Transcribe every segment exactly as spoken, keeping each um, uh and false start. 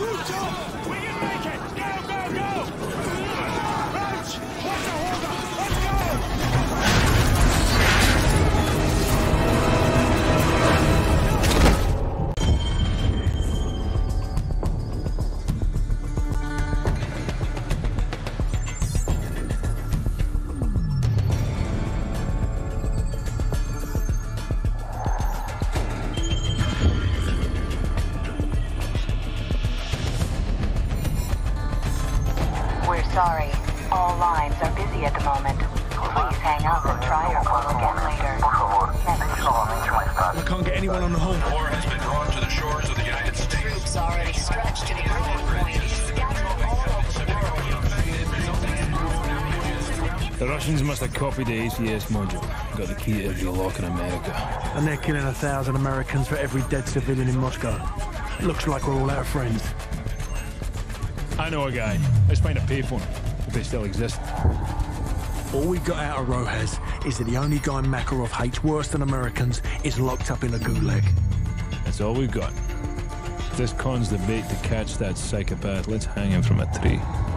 Rooftop! We can make it! Go, go, go! Roach! What's the holder? Let's go! Sorry, all lines are busy at the moment. Please hang up and try your call again later. I can't get anyone on the home. War has been drawn to the shores of the United States. Troops already stretched to the early point, scattered all over the world. The Russians must have copied the A C S module. Got the key to every lock in America. And they're killing a thousand Americans for every dead civilian in Moscow. Looks like we're all out of friends. I know a guy. Let's find a payphone, if they still exist. All we got out of Rojas is that the only guy Makarov hates worse than Americans is locked up in a gulag. That's all we've got. If this con's the bait to catch that psychopath, let's hang him from a tree.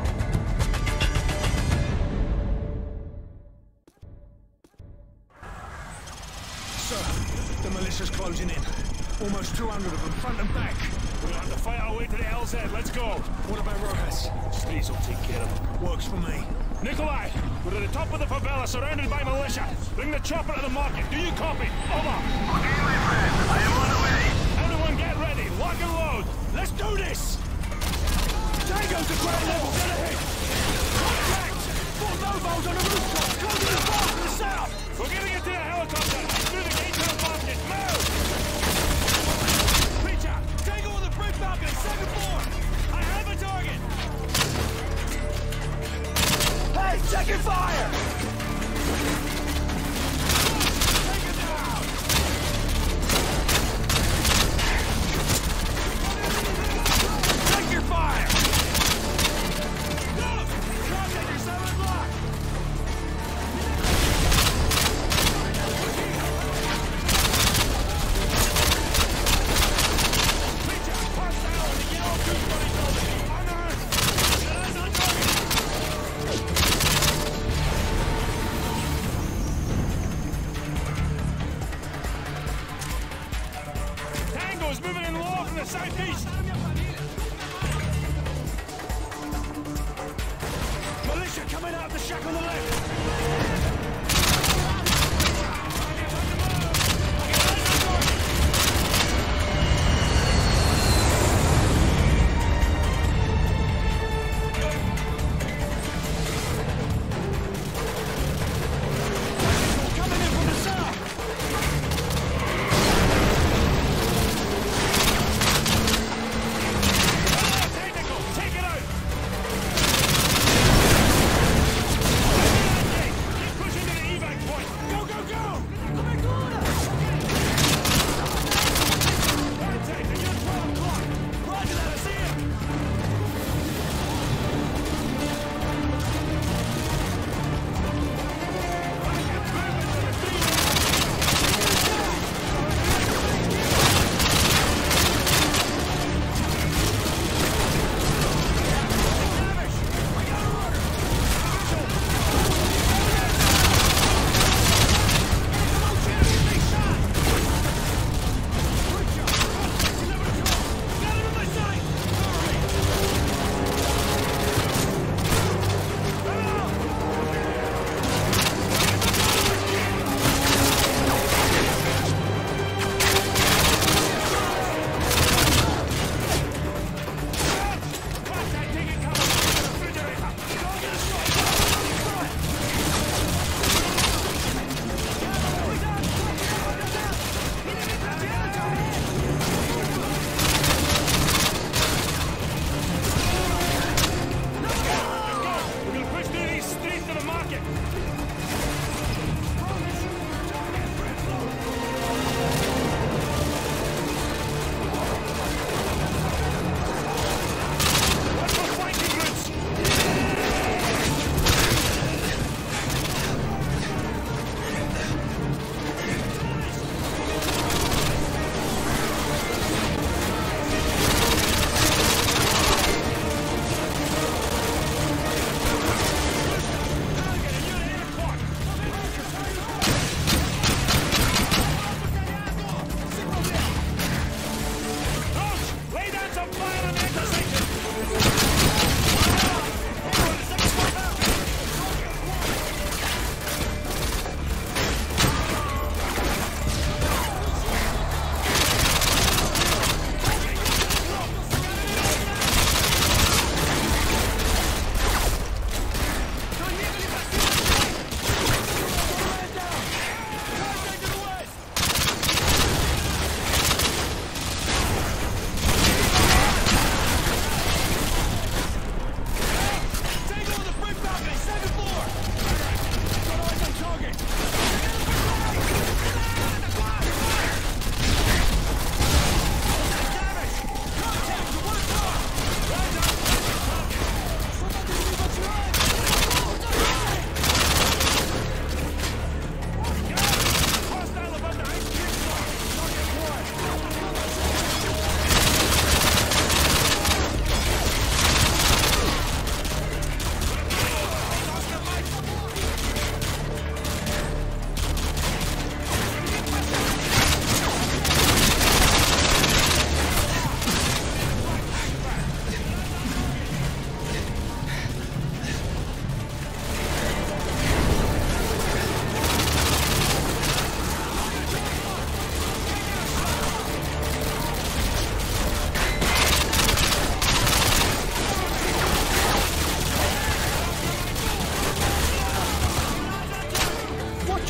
Sir, the militia's closing in. Almost two hundred of them, front and back. We'll have to fight our way to the L Z. Let's go. What about Rojas? Sleaze will take care of him. Works for me. Nikolai, we're at the top of the favela, surrounded by militia. Bring the chopper to the market. Do you copy? Over. Okay, my friend. I am on the way. Everyone get ready. Lock and load. Let's do this. Tango's at ground level. Get ahead. Contact. Four mobiles on the rooftop. Closing the bar from the south. We're getting into the helicopter. Through the gate to the market. Move. Preacher, Tango on the bridge balcony. Second floor. I have a target. Hey, second fire. Take it down. Take your fire. Go. Contact your seventh block. Tango's moving in low from the southeast. Militia coming out of the shack on the left. Coming in from the south. Take it out!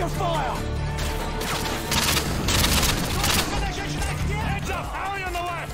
Under fire! Heads up! Alley on the left!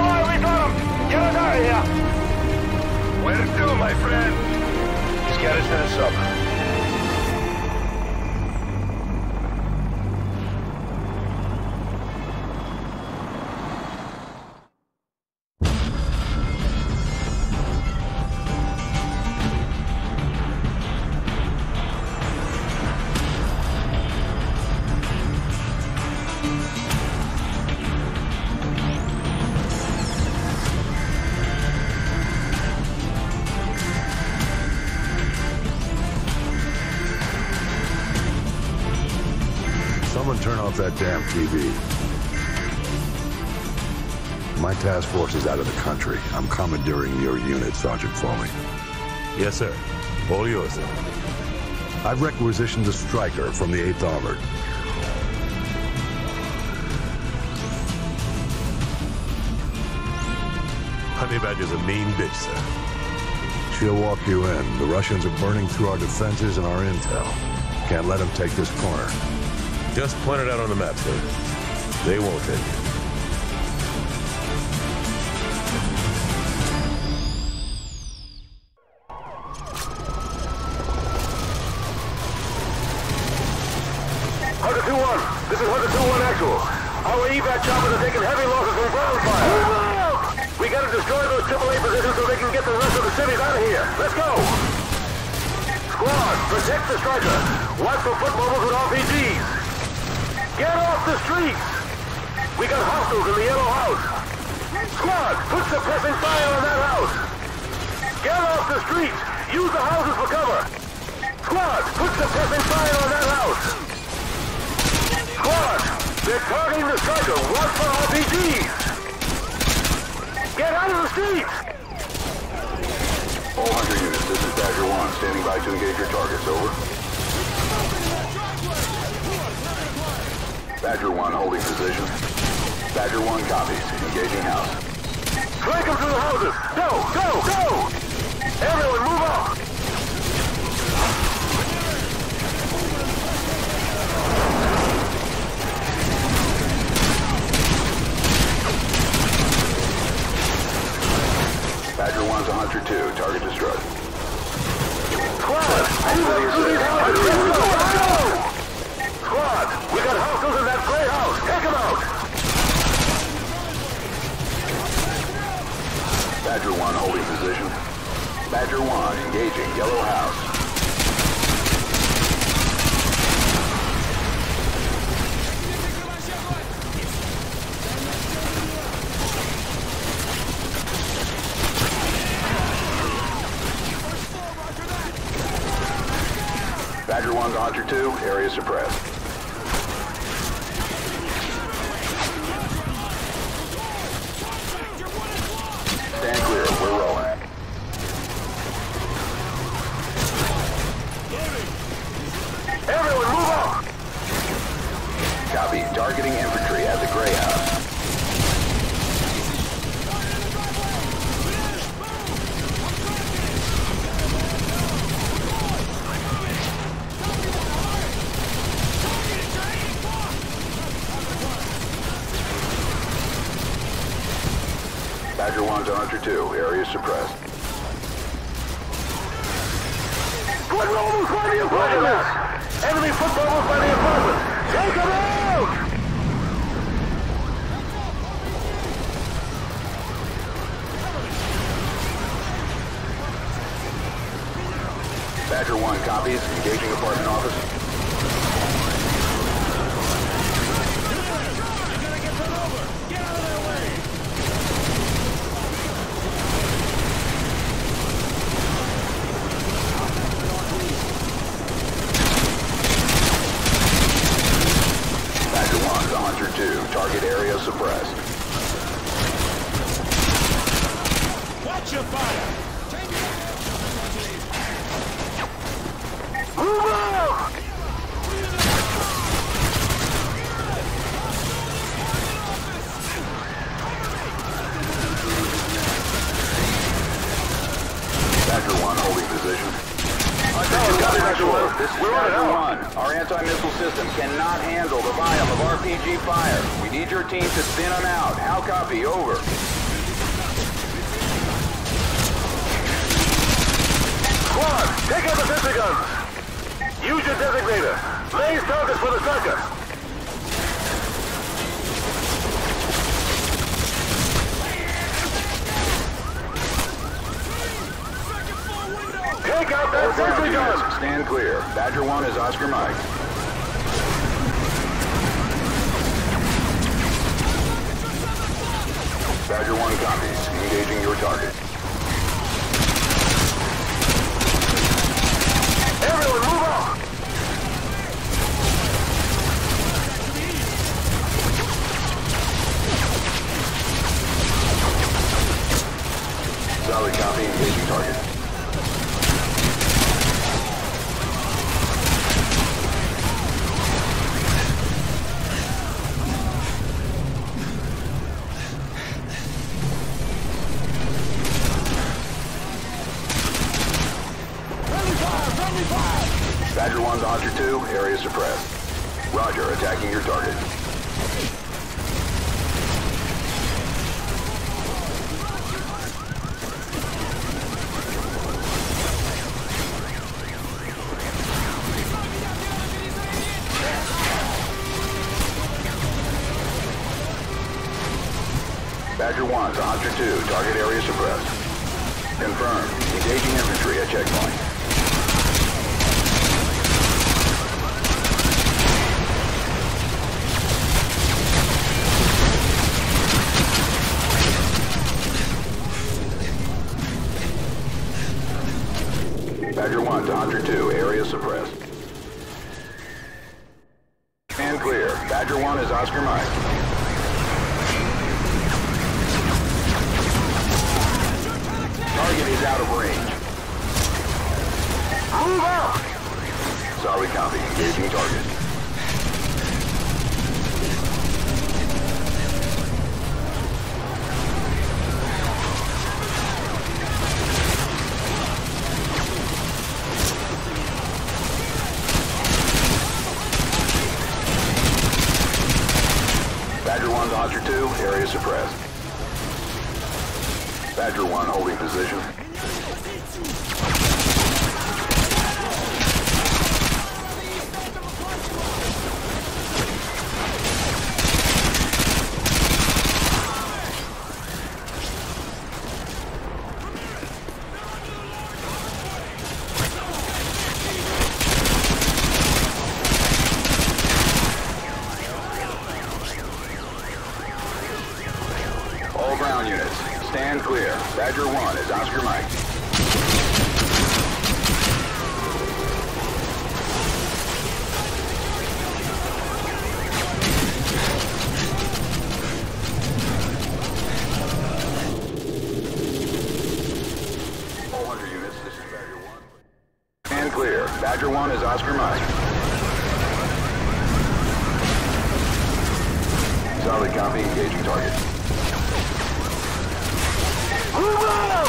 Where to, my friend? Scared to the sub. Someone turn off that damn T V. My task force is out of the country. I'm commandeering your unit, Sergeant Foley. Yes, sir. All yours, sir. I've requisitioned a striker from the eighth Armored. Honey Badger's a mean bitch, sir. She'll walk you in. The Russians are burning through our defenses and our intel. Can't let them take this corner. Just point it out on the map, sir. They won't take it. Hunter two one, this is Hunter two one actual. Our evac choppers are taking heavy losses from ground fire. We gotta destroy those triple A positions so they can get the rest of the cities out of here. Let's go! Squad, protect the striker. Watch for foot mobiles with R P Gs. Get off the streets! We got hostiles in the yellow house. Squad, put suppressing fire on that house. Get off the streets! Use the houses for cover. Squad, put suppressing fire on that house. Squad, they're targeting the striker. Watch for R P Gs. Get out of the streets! All Hunter units, this is Badger one, standing by to engage your targets. Over. Badger one holding position. Badger one copies. Engaging house. Flank them through the houses! Go! Go! Go! Everyone move off! Badger one's a Hunter two. Target destroyed. Squad! Move up through these houses! Let's go! Let's go! Squad! We got hostiles in that gray house! Take them out! Badger one holding position. Badger one engaging yellow house. Badger one's a Hunter two, area suppressed. Stand clear, we're rolling. Everyone move up! Copy, targeting infantry at the gray house. Badger one's a Hunter two, area suppressed. Foot mobiles by the apartments! Enemy foot mobiles by the apartments! Take them out! Badger one copies, engaging apartment office. Target area suppressed. Watch your fire! Move out! Badger one holding position. This is Badger one. Our anti-missile system cannot handle the volume of R P G fire. We need your team to spin them out. How copy? Over. Squad, take out the sentry guns. Use your designator. Maze targets for the sucker. Take out that sentry gun. Stand clear. Badger one is Oscar Mike. Badger one copies. Engaging your target. Everyone, move on! Solid copy. Engaging target. Badger one to Hunter two, area suppressed. Roger, attacking your target. Badger one to Hunter two, target area suppressed. Confirmed. Engaging infantry at checkpoint. Badger one to Hunter two, area suppressed. And clear. Badger one is Oscar Mike. Target is out of range. Move out! Solid copy. Engaging target. Badger one to Hunter two, area suppressed. Badger one holding position. All ground units, stand clear. Badger one is Oscar Mike. four hundred units, this is Badger one. Stand clear. Badger one is Oscar Mike. Solid copy, engaging target. Move out!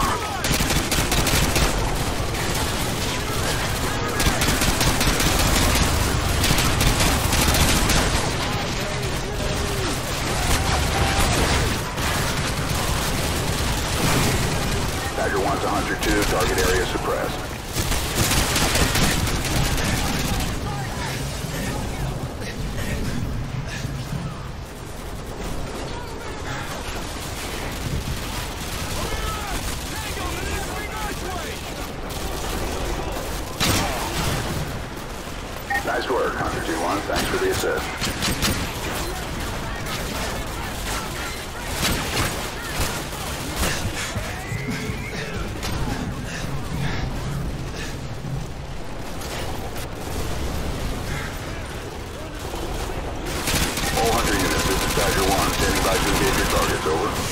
Badger one to Hunter two, target area suppressed. Nice work, Hunter two one. Thanks for the assist. All Hunter units, this is Badger one. Standing by to engage your targets. Over.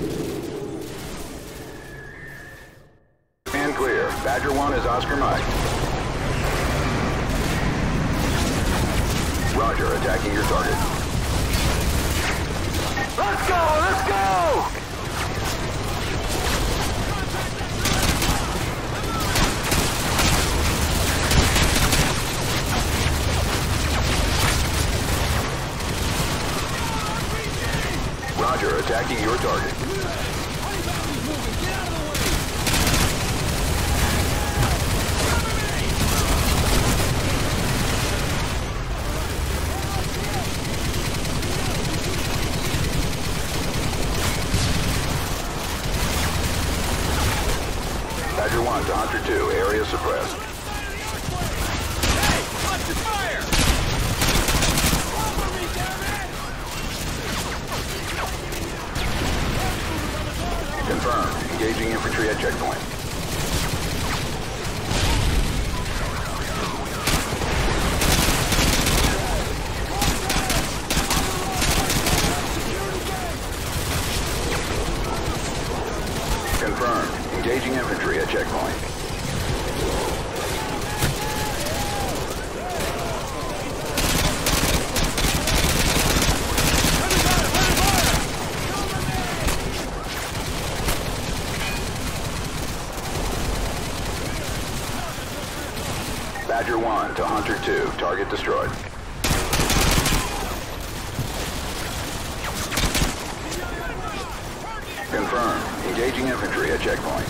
Badger one is Oscar Mike. Roger, attacking your target. Let's go! Let's go! Roger, attacking your target. Badger one to Hunter two, area suppressed. Hey! Watch the fire! Confirmed. Engaging infantry at checkpoint. Confirmed. Engaging infantry at checkpoint. Badger one to Hunter two, target destroyed. Confirmed. Engaging infantry at checkpoint.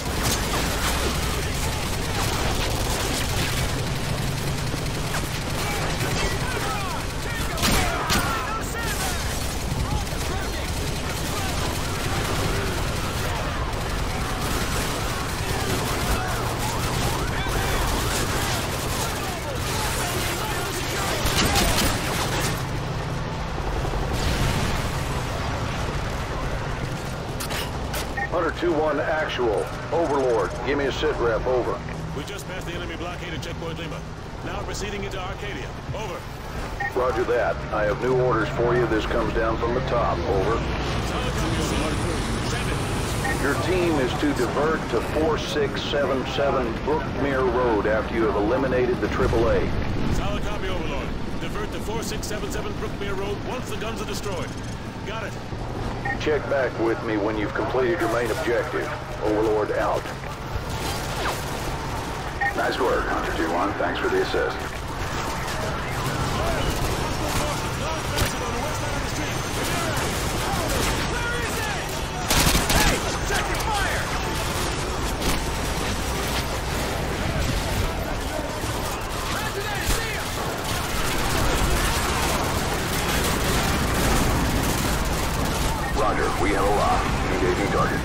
Hunter two one actual. Overlord, give me a sit rep, over. We just passed the enemy blockade at checkpoint Lima. Now proceeding into Arcadia. Over. Roger that. I have new orders for you. This comes down from the top, over. Send it. Your team is to divert to four six seven seven Brookmere Road after you have eliminated the triple A. Solid copy, Overlord. Divert to four six seven seven Brookmere Road once the guns are destroyed. Got it. Check back with me when you've completed your main objective. Overlord out. Nice work, Hunter two one. Thanks for the assist. Roger, we have a lock. Engaging target.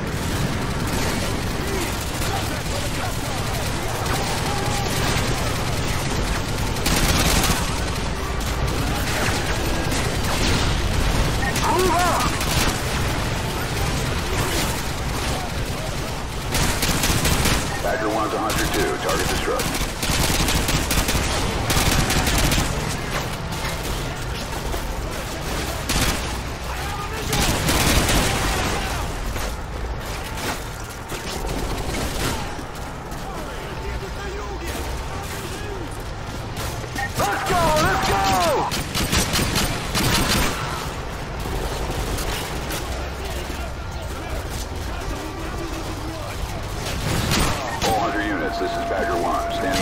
Move up! Badger one to Hunter two, target destroyed. Let's go! Let's go! All Hunter units, this is Badger one. Stand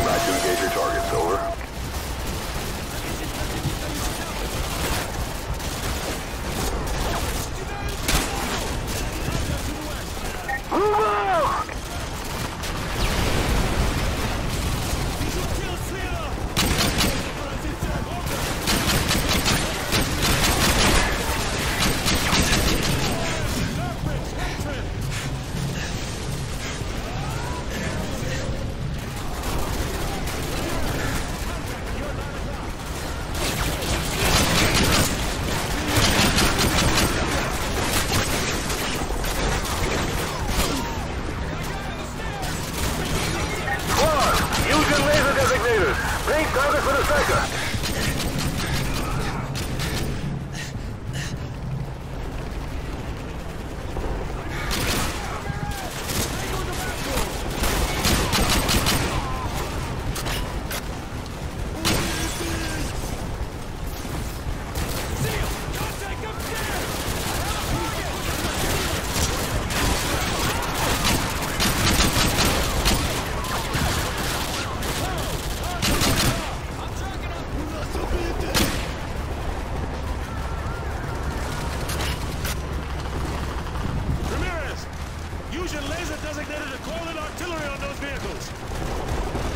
Use your laser designated to call in artillery on those vehicles.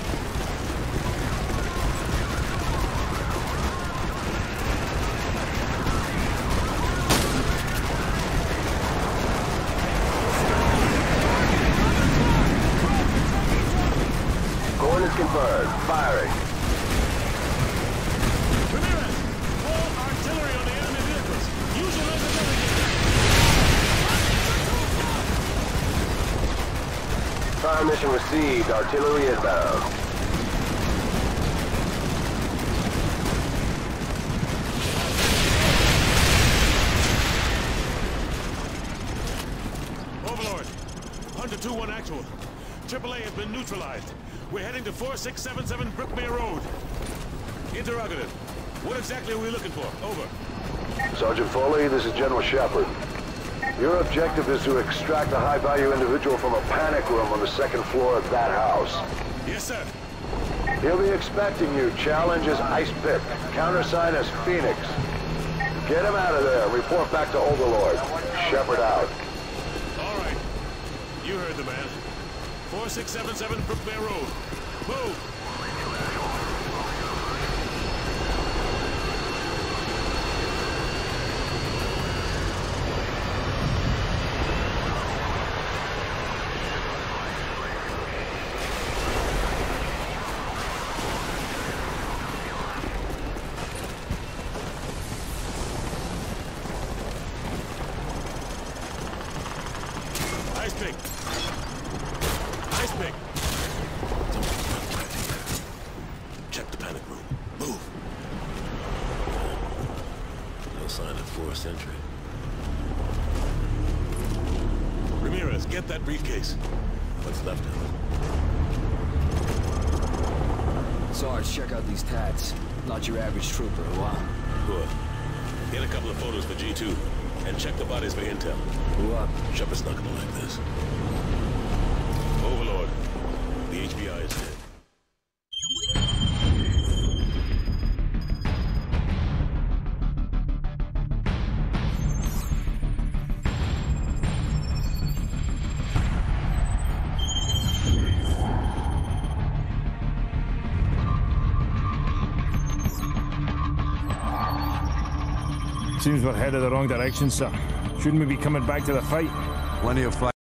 Coordinates confirmed. Firing. Ramirez, call artillery on the enemy vehicles. Use your laser designated. Fire mission received. Artillery inbound. Overlord, Hunter two one actual. triple A has been neutralized. We're heading to four six seven seven Brookmere Road. Interrogative. What exactly are we looking for? Over. Sergeant Foley, this is General Shepard. Your objective is to extract a high-value individual from a panic room on the second floor of that house. Yes, sir. He'll be expecting you. Challenge is Ice Pick. Countersign is Phoenix. Get him out of there. Report back to Overlord. Shepard out. All right. You heard the man. four six seven seven Brookmere Road. Move! Ice pick. Ice pick. Check the panic room. Move. No sign of forced entry. Ramirez, get that briefcase. What's left of it? Sarge, check out these tats. Not your average trooper, wow. Good. Get a couple of photos for G two. And check the bodies for intel. Who up? Shepard's not gonna like this. Overlord, the H B I is dead. Seems we're headed the wrong direction, sir. Shouldn't we be coming back to the fight? Plenty of fight.